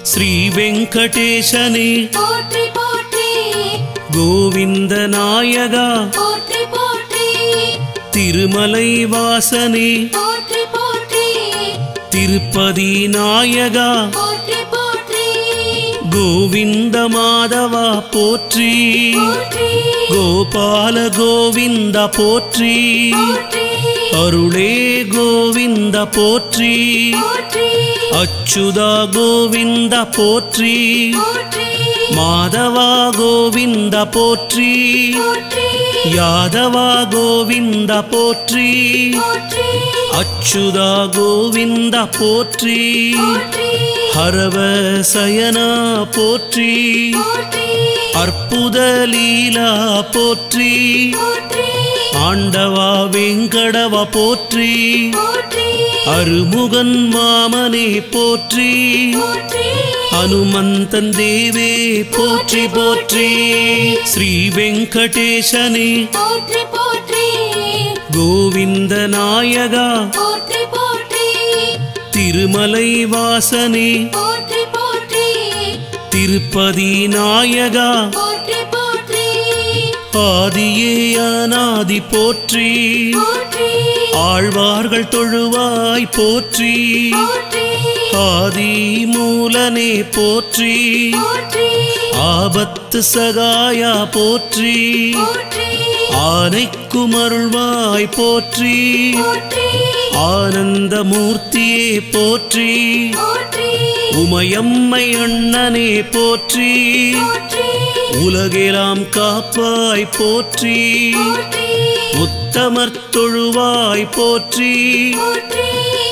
श्री वेंकटेशने पोट्रि पोट्रि गोविंद नायगा पोट्रि पोट्रि तिरुमलै वासने पोट्रि पोट्रि तिरुपति नायगा पोट्रि पोट्रि गोविंद माधवा पोट्रि पोट्रि गोपाल गोविंद पोट्रि पोट्रि अरुळे गोविंद पोट्रि पोट्रि अच्युता गोविंद पोट्रि पोट्रि माधवा गोविंद पोट्रि पोट्रि यादवा गोविंद पोट्रि पोट्रि अच्युता गोविंद पोट्रि पोट्रि हरव सयना पोट्रि पोट्रि अर्पुद लीला पोट्रि पोट्रि आंडवा वेंकटवा पोट्रि पोट्रि अरुमुगन मामने पोट्रि पोट्रि हनुमंतन देवे पोट्रि पोट्रि श्री वेंकटेशने पोट्रि पोट्रि गोविंद नायगा पोट्रि पोट्रि तिरुमलै वासने पोट्रि पोट्रि तिरुपति नायगा पोट्रि पोट्रि आदिये अनादि पोट्रि पोट्रि ஆழ்வார்கள் தொழுவாய் போற்றி पोट्रि ஆதி மூலனே போற்றி पोट्रि ஆபத்து சகாயா போற்றி पोट्रि ஆனைக்கும் அருள்வாய் போற்றி पोट्रि ஆனந்த மூர்த்தியே போற்றி पोट्रि உமையம்மை அண்ணனே போற்றி पोट्रि உலகெல்லாம் காப்பாய் போற்றி पोट्रि உத்தமர் தொழுவாய் போற்றி पोट्रि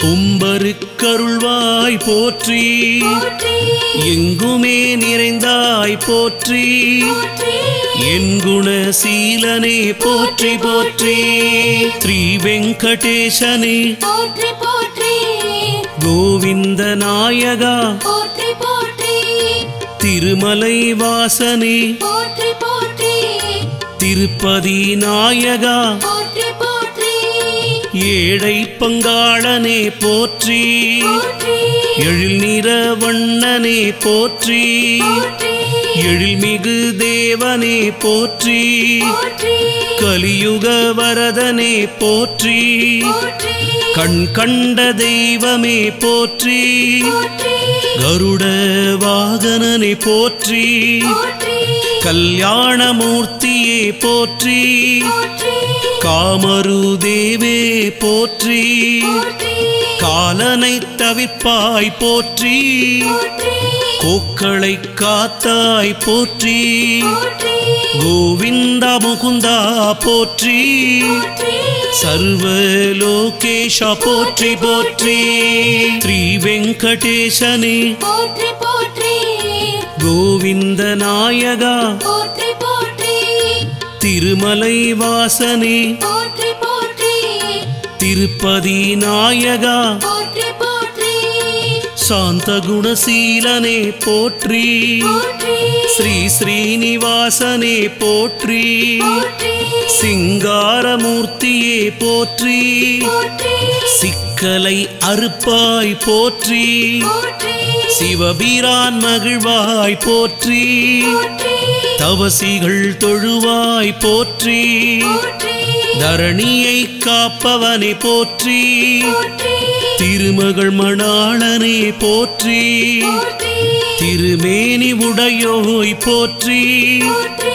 கும்பருக்கருள்வாய் போற்றி पोट्रि எங்குமே நிறைந்தாய் போற்றி पोट्रि என் குணசீலனே போற்றி போற்றி ஸ்ரீ வெங்கடேசனே पोट्रि पोट्रि கோவிந்த நாயகா पोट्रि पोट्रि திருமலை வாசனே पोट्रि पोट्रि திருப்பதி நாயகா पोट्रि पोट्रि ஏழை பங்காளனே போற்றி पोट्रि எழில் நிற வண்ணனே போற்றி पोट्रि எழில்மிகு தேவனே போற்றி पोट्रि கலியுக வரதனே போற்றி पोट्रि கண் கண்ட தெய்வமே போற்றி पोट्रि கருட வாகனனே போற்றி पोट्रि கல்யாணமூர்த்தியே போற்றி पोट्रि காமரு தேவே போற்றி पोट्रि காலனை தவிர்ப்பாய் போற்றி पोट्रि கோக்களை காத்தாய் போற்றி पोट्रि கோவிந்த முகுந்தா போற்றி पोट्रि சர்வ லோகேஷ போற்றி போற்றி ஸ்ரீ வெங்கடேசனே पोट्रि पोट्रि கோவிந்த நாயகா पोट्रि पोट्रि திருமலை வாசனே पोट्रि पोट्रि திருப்பதி நாயகா पोट्रि पोट्रि சாந்த குணசீலனே போற்றி पोट्रि ஸ்ரீ ஸ்ரீனிவாசனே போற்றி पोट्रि சிங்காரமூர்த்தியே போற்றி पोट्रि சிக்கலை அறுப்பாய் போற்றி पोट्रि சிவபிரான் மகிழ்வாய் போற்றி पोट्रि தவசிகள் தொழுவாய் போற்றி पोट्रि தரணியை காப்பவனே போற்றி पोट्रि திருமகள் மணாளனே போற்றி पोट्रि திருமேனி உடையோய் போற்றி पोट्रि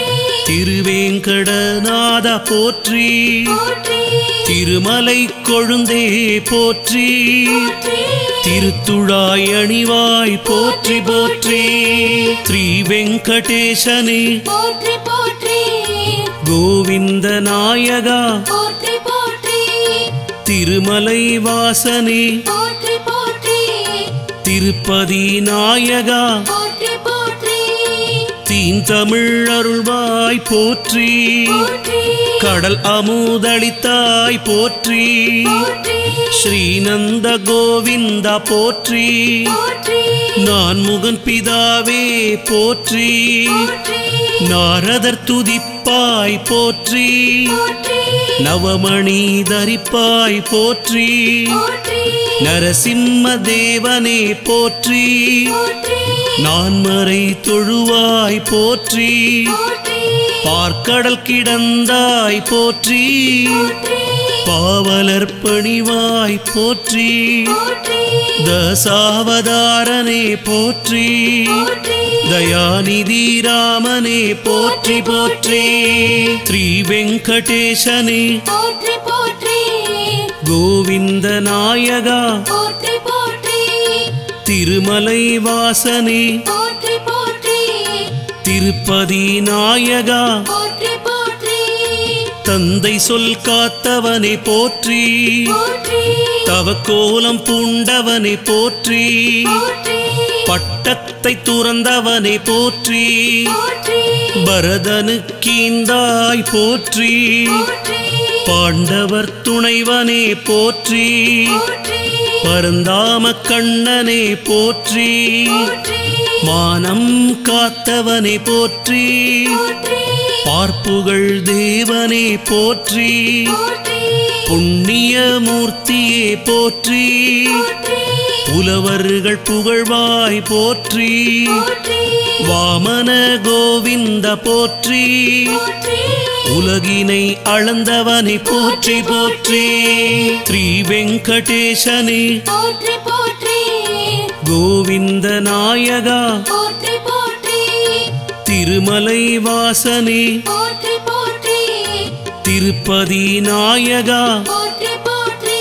திருவேங்கடநாத போற்றி पोट्रि திருமலை கொழுந்தே போற்றி पोट्रि திருத்துழாய் அணிவாய் போற்றி போற்றி ஸ்ரீ வெங்கடேசனே पोट्रि पोट्रि கோவிந்த நாயகா पोट्रि पोट्रि திருமலை வாசனே पोट्रि पोट्रि திருப்பதி நாயகா पोट्रि पोट्रि தீந்தமிழ் அருள்வாய் போற்றி पोट्रि கடல் அமுதளித்தாய் போற்றி पोट्रि ஸ்ரீநந்த கோவிந்த போற்றி पोट्रि நான் முகன் பிதாவே போற்றி पोट्रि நாரதர் துதிப்பாய் போற்றி पोट्रि நவமணி தரிப்பாய் போற்றி पोट्रि நரசிம்ம தேவனே போற்றி पोट्रि நான்மறை தொழுவாய் போற்றி போற்றி பார்க்கடல் கிடந்தாய் போற்றி போற்றி பாவலர் பணிவாய் போற்றி போற்றி தசாவதாரனே போற்றி போற்றி தயாநிதி ராமனே போற்றி போற்றி ஸ்ரீ வெங்கடேசனே போற்றி போற்றி கோவிந்த நாயகா போற்றி போற்றி திருமலை வாசனே போற்றி போற்றி திருப்பதி நாயகா போற்றி போற்றி தந்தை சொல் காத்தவனே போற்றி போற்றி தவக்கோலம் பூண்டவனே போற்றி போற்றி பட்டத்தை துறந்தவனே போற்றி போற்றி பரதனுக்கீந்தாய் போற்றி போற்றி பாண்டவர் துணைவனே போற்றி போற்றி பரந்தாம கண்ணனே போற்றி போற்றி மானம் காத்தவனே போற்றி போற்றி பார்ப்புகள் தேவனே போற்றி போற்றி புண்ணிய மூர்த்தியே போற்றி போற்றி புலவர்கள் புகழ்வாய் போற்றி போற்றி வாமன கோவிந்த போற்றி போற்றி உலகினை அளந்தவனை போற்றி போற்றி ஸ்ரீ வெங்கடேசனே போற்றி போற்றி கோவிந்த நாயகா போற்றி போற்றி திருமலை வாசனே போற்றி போற்றி திருப்பதி நாயகா போற்றி போற்றி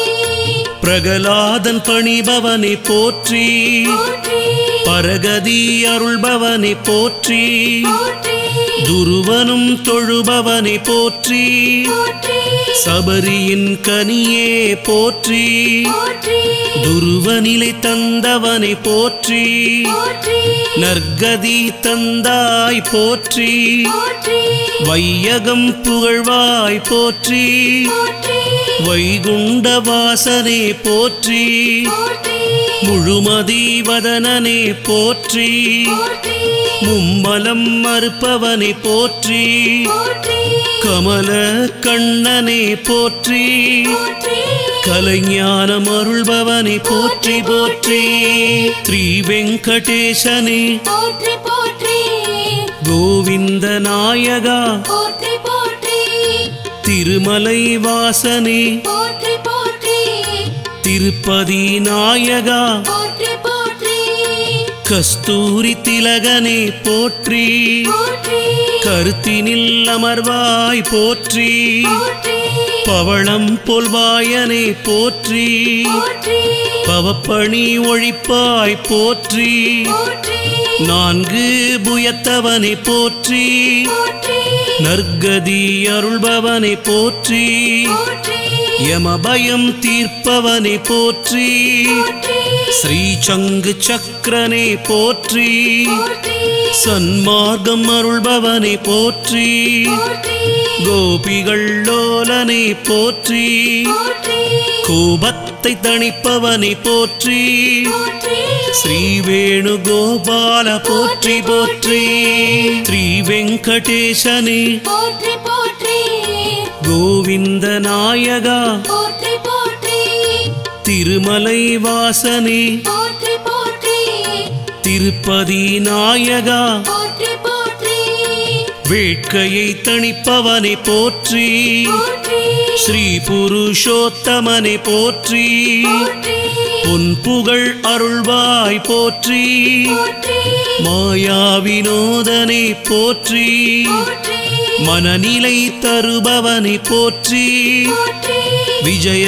பிரகலாதன் பணிபவனை போற்றி போற்றி பரகதி அருள்பவனை போற்றி போற்றி துருவனும் தொழுபவனை போற்றி போற்றி சபரியின் கனியே போற்றி போற்றி துருவநிலை தந்தவனை போற்றி போற்றி நற்கதி தந்தாய் போற்றி போற்றி வையகம் புகழ்வாய் போற்றி போற்றி வைகுண்ட வாசனே போற்றி போற்றி முழுமதி வதனனே போற்றி போற்றி மும்மலம் மறுப்பவனை போற்றி போற்றி கமல கண்ணனே போற்றி போற்றி கலைஞானம் அருள்பவனை போற்றி போற்றி ஸ்ரீ வெங்கடேசனே போற்றி போற்றி கோவிந்த நாயகா போற்றி போற்றி திருமலை வாசனே போற்றி போற்றி திருப்பதி நாயகா போற்றி போற்றி கஸ்தூரி திலகனே போற்றி போற்றி கருத்தினில் அமர்வாய் போற்றி போற்றி பவளம் பொல்வாயனே போற்றி போற்றி பவப்பணி ஒழிப்பாய் போற்றி போற்றி நான்கு புயத்தவனை போற்றி போற்றி நற்கதி அருள்பவனை போற்றி போற்றி யமபயம் தீர்ப்பவனை போற்றி போற்றி ஸ்ரீ சங்கு சக்கரனே போற்றி போற்றி சன்மார்க்கம் அருள்பவனை போற்றி போற்றி கோபிகள் லோலனை போற்றி போற்றி கோபத்தை தணிப்பவனை போற்றி போற்றி ஸ்ரீ வேணுகோபால போற்றி போற்றி ஸ்ரீ வெங்கடேசனே போற்றி போற்றி கோவிந்த நாயகா போற்றி போற்றி திருமலை வாசனே போற்றி போற்றி திருப்பதி நாயகா போற்றி போற்றி வேட்கையை தணிப்பவனை போற்றி போற்றி ஸ்ரீ புருஷோத்தமனை போற்றி போற்றி பொன்புகழ் அருள்வாய் போற்றி போற்றி மாயா வினோதனை போற்றி போற்றி மனநிலை தருபவனை போற்றி போற்றி விஜய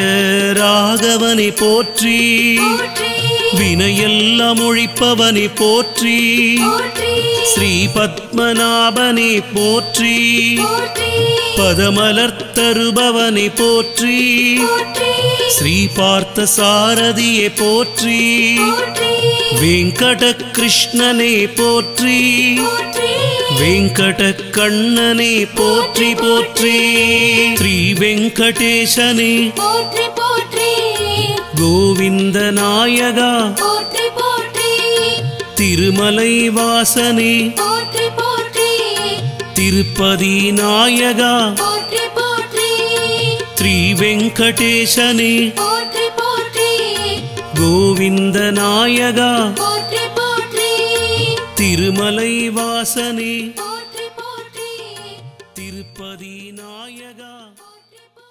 ராகவனை போற்றி போற்றி வினையெல்லாம் ஒழிப்பவனை போற்றி போற்றி ஸ்ரீ பத்மநாபனை போற்றி போற்றி பதமலர் தருபவனை போற்றி போற்றி ஸ்ரீ பார்த்த சாரதியை போற்றி போற்றி வெங்கட கிருஷ்ணனை போற்றி போற்றி வெங்கட கண்ணனை போற்றி போற்றி ஸ்ரீ வெங்கடேசனே போற்றி போற்றி கோவிந்த நாயகா போற்றி போற்றி திருமலை வாசனே போற்றி போற்றி திருப்பதி நாயகா போற்றி போற்றி ஸ்ரீ வெங்கடேசனே போற்றி போற்றி கோவிந்த நாயகா போற்றி போற்றி திருமலை வாசனே போற்றி போற்றி திருப்பதி நாயகா போற்றி